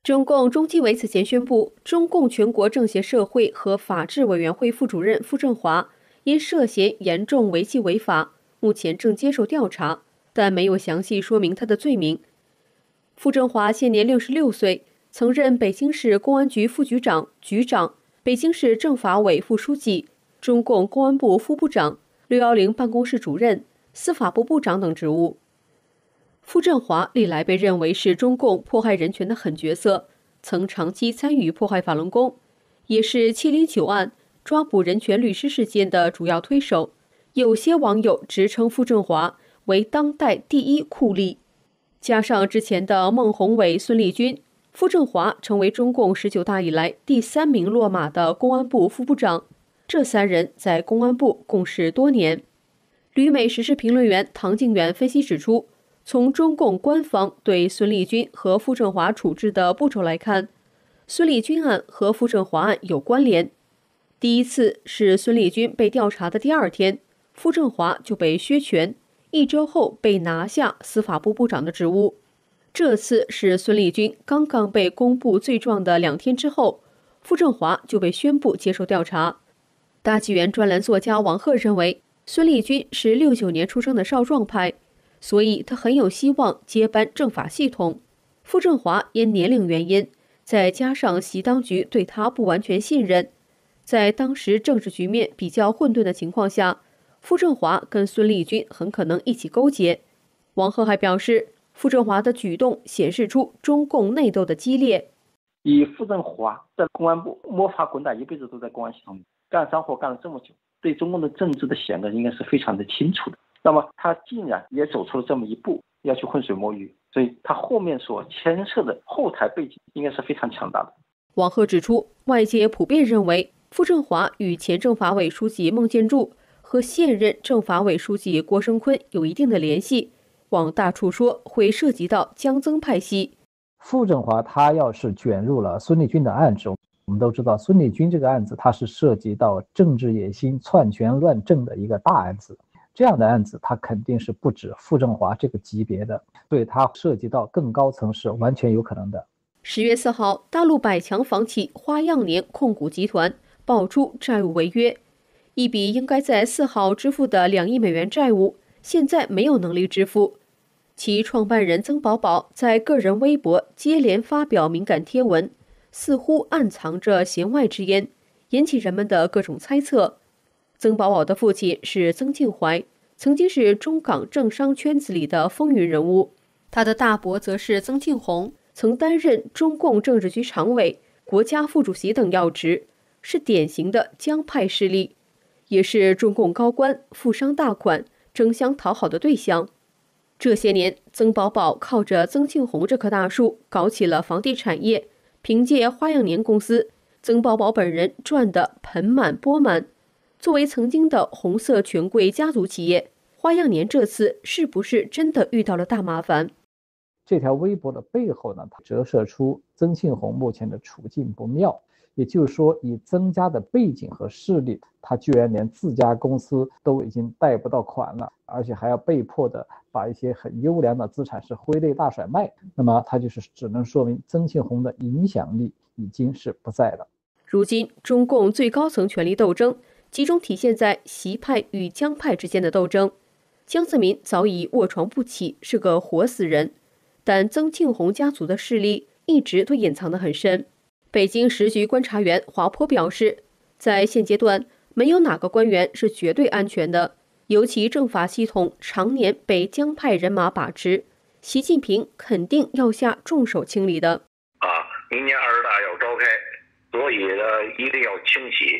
中共中纪委此前宣布，中共全国政协社会和法制委员会副主任傅政华因涉嫌严重违纪违法，目前正接受调查，但没有详细说明他的罪名。傅政华现年66岁，曾任北京市公安局副局长、局长、北京市政法委副书记、中共公安部副部长、610办公室主任、司法部部长等职务。傅政华历来被认为是中共迫害人权的狠角色，曾长期参与迫害法轮功，也是709案抓捕人权律师事件的主要推手。有些网友直称傅政华为当代第一酷吏。加上之前的孟宏伟、孙立军，傅政华成为中共19大以来第3名落马的公安部副部长。这3人在公安部共事多年。旅美时事评论员唐靖远分析指出，从中共官方对孙立军和傅政华处置的步骤来看，孙立军案和傅政华案有关联。第一次是孙立军被调查的第2天，傅政华就被削权，1周后被拿下司法部部长的职务。这次是孙立军刚刚被公布罪状的2天之后，傅政华就被宣布接受调查。大纪元专栏作家王鹤认为，孙立军是69年出生的少壮派，所以他很有希望接班政法系统。傅政华因年龄原因，再加上习当局对他不完全信任，在当时政治局面比较混沌的情况下，傅政华跟孙立军很可能一起勾结。王鹤还表示，傅政华的举动显示出中共内斗的激烈。 以傅政华在公安部摸爬滚打，一辈子都在公安系统干脏活干了这么久，对中共的政治的险恶应该是非常的清楚的。那么他竟然也走出了这么一步，要去浑水摸鱼，所以他后面所牵涉的后台背景应该是非常强大的。 王鹤指出，外界普遍认为傅政华与前政法委书记孟建柱和现任政法委书记郭声琨有一定的联系，往大处说会涉及到江增派系。 傅政华他要是卷入了孙立军的案子，我们都知道孙立军这个案子它是涉及到政治野心、篡权乱政的一个大案子，这样的案子它肯定是不止傅政华这个级别的，所以它涉及到更高层是完全有可能的。 10月4号，大陆百强房企花样年控股集团爆出债务违约，一笔应该在4号支付的2亿美元债务，现在没有能力支付。其创办人曾宝宝在个人微博接连发表敏感贴文，似乎暗藏着弦外之音，引起人们的各种猜测。曾宝宝的父亲是曾庆怀，曾经是中港政商圈子里的风云人物，他的大伯则是曾庆红，曾担任中共政治局常委、国家副主席等要职，是典型的江派势力，也是中共高官富商大款争相讨好的对象。这些年，曾宝宝靠着曾庆红这棵大树搞起了房地产业，凭借花样年公司，曾宝宝本人赚得盆满钵满。作为曾经的红色权贵家族企业，花样年这次是不是真的遇到了大麻烦？ 这条微博的背后呢，它折射出曾庆红目前的处境不妙。也就是说，以曾家的背景和势力，他居然连自家公司都已经贷不到款了，而且还要被迫的把一些很优良的资产是挥泪大甩卖。那么他就是只能说明曾庆红的影响力已经是不在了。 如今，中共最高层权力斗争集中体现在习派与江派之间的斗争。江泽民早已卧床不起，是个活死人，但曾庆红家族的势力一直都隐藏得很深。北京时局观察员华坡表示，在现阶段，没有哪个官员是绝对安全的，尤其政法系统常年被江派人马把持，习近平肯定要下重手清理的。 明年20大要召开，所以呢，一定要清洗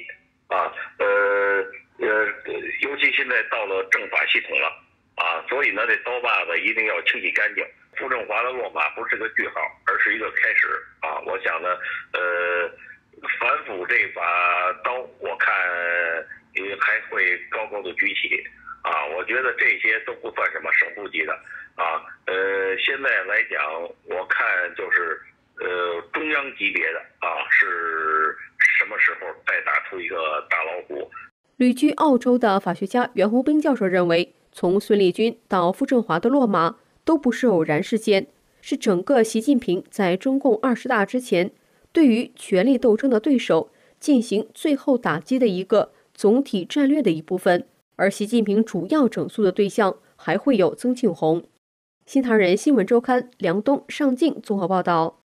尤其现在到了政法系统了所以呢，这刀把子一定要清洗干净。傅政华的落马不是个句号，而是一个开始我想呢，反腐这把刀，我看还会高高的举起我觉得这些都不算什么省部级的现在来讲，我看就是中央级别的是什么时候再打出一个大老虎。 旅居澳洲的法学家袁宏斌教授认为，从孙立军到傅政华的落马都不是偶然事件， 是整个习近平在中共20大之前对于权力斗争的对手进行最后打击的一个总体战略的一部分。而习近平主要整肃的对象还会有曾庆红。新唐人新闻周刊梁东、尚静综合报道。